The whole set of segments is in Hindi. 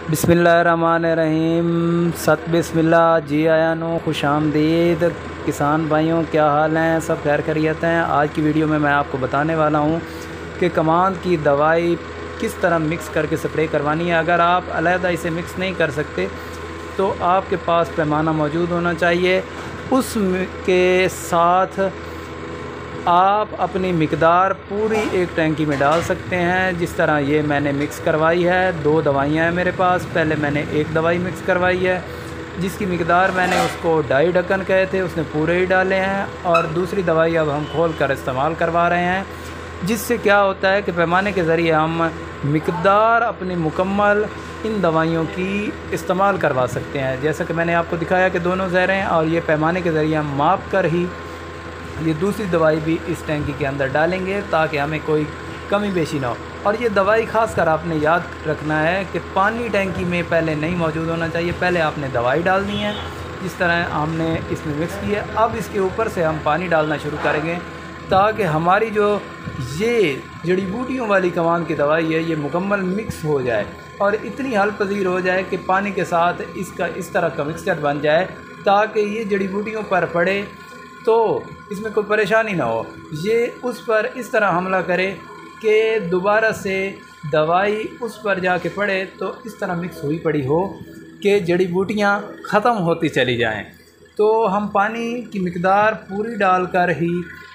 बिस्मिल्लाहिर्रहमानिर्रहीम। सत बिस्मिल्लाह। जी आया नो खुश आमदीद किसान भाइयों, क्या हाल हैं? सब खैर खैरियत हैं। आज की वीडियो में मैं आपको बताने वाला हूं कि कमांद की दवाई किस तरह मिक्स करके स्प्रे करवानी है। अगर आप अलहदा इसे मिक्स नहीं कर सकते तो आपके पास पैमाना मौजूद होना चाहिए। उसके साथ आप अपनी मिकदार पूरी एक टैंकी में डाल सकते हैं। जिस तरह ये मैंने मिक्स करवाई है, 2 दवाइयाँ हैं मेरे पास। पहले मैंने एक दवाई मिक्स करवाई है जिसकी मिकदार मैंने उसको 2.5 ढक्कन कहे थे, उसने पूरे ही डाले हैं। और दूसरी दवाई अब हम खोल कर इस्तेमाल करवा रहे हैं, जिससे क्या होता है कि पैमाने के ज़रिए हम मिकदार अपनी मुकम्मल इन दवाइयों की इस्तेमाल करवा सकते हैं। जैसा कि मैंने आपको दिखाया कि दोनों ज़हरें हैं, और ये पैमाने के ज़रिए हम माप कर ही ये दूसरी दवाई भी इस टैंकी के अंदर डालेंगे ताकि हमें कोई कमी बेशी ना हो। और ये दवाई खासकर आपने याद रखना है कि पानी टैंकी में पहले नहीं मौजूद होना चाहिए। पहले आपने दवाई डालनी है, जिस तरह हमने इसमें मिक्स की है। अब इसके ऊपर से हम पानी डालना शुरू करेंगे ताकि हमारी जो ये जड़ी बूटियों वाली कमांद की दवाई है ये मुकम्मल मिक्स हो जाए और इतनी हल पजीर हो जाए कि पानी के साथ इसका इस तरह का मिक्सचर बन जाए ताकि ये जड़ी बूटियों पर पड़े तो इसमें कोई परेशानी ना हो। ये उस पर इस तरह हमला करे कि दोबारा से दवाई उस पर जाके पड़े तो इस तरह मिक्स हुई पड़ी हो कि जड़ी बूटियाँ ख़त्म होती चली जाएं। तो हम पानी की मिकदार पूरी डालकर ही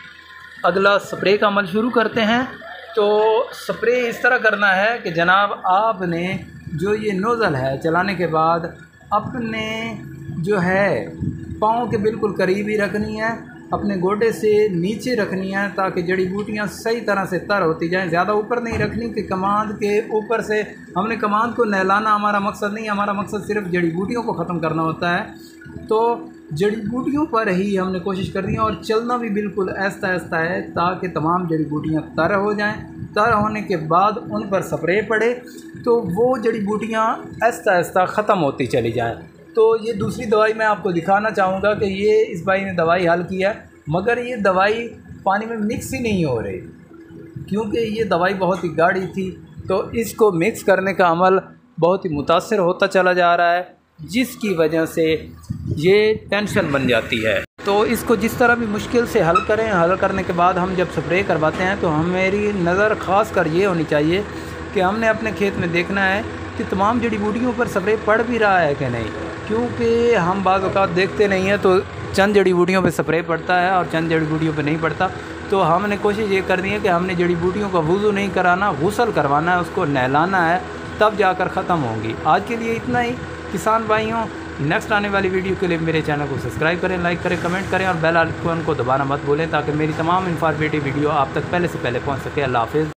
अगला स्प्रे का अमल शुरू करते हैं। तो स्प्रे इस तरह करना है कि जनाब आपने जो ये नोज़ल है चलाने के बाद अपने जो है पाँव के बिल्कुल करीब ही रखनी है, अपने गोडे से नीचे रखनी है ताकि जड़ी बूटियाँ सही तरह से तर होती जाएं। ज़्यादा ऊपर नहीं रखनी कि कमांद के ऊपर से हमने कमांद को नहलाना हमारा मकसद नहीं, हमारा मकसद सिर्फ जड़ी बूटियों को ख़त्म करना होता है। तो जड़ी बूटियों पर ही हमने कोशिश करनी है और चलना भी बिल्कुल आहिस्ता आहिस्ता है ताकि तमाम जड़ी बूटियाँ तर हो जाएँ। तर होने के बाद उन पर स्प्रे पड़े तो वो जड़ी बूटियाँ आहिस्ता आहिस्ता ख़त्म होती चली जाएँ। तो ये दूसरी दवाई मैं आपको दिखाना चाहूँगा कि ये इस भाई ने दवाई हल की है, मगर ये दवाई पानी में मिक्स ही नहीं हो रही क्योंकि ये दवाई बहुत ही गाढ़ी थी। तो इसको मिक्स करने का अमल बहुत ही मुतासिर होता चला जा रहा है, जिसकी वजह से ये टेंशन बन जाती है। तो इसको जिस तरह भी मुश्किल से हल करें, हल करने के बाद हम जब स्प्रे करवाते हैं तो हमारी नज़र ख़ास कर ये होनी चाहिए कि हमने अपने खेत में देखना है कि तमाम जड़ी बूटियों पर स्प्रे पड़ भी रहा है कि नहीं, क्योंकि हम बाज़ औक़ात देखते नहीं हैं तो चंद जड़ी बूटियों पे स्प्रे पड़ता है और चंद जड़ी बूटियों पे नहीं पड़ता। तो हमने कोशिश ये करनी है कि हमने जड़ी बूटियों का वुज़ू नहीं कराना, गुस्ल करवाना है, उसको नहलाना है, तब जाकर ख़त्म होंगी। आज के लिए इतना ही किसान भाइयों। नेक्स्ट आने वाली वीडियो के लिए मेरे चैनल को सब्सक्राइब करें, लाइक करें, कमेंट करें और बेल आइकन को दबाना मत भूलें ताकि मेरी तमाम इंफॉर्मेटिव वीडियो आप तक पहले से पहले पहुँच सके। अल्लाह हाफ़िज़।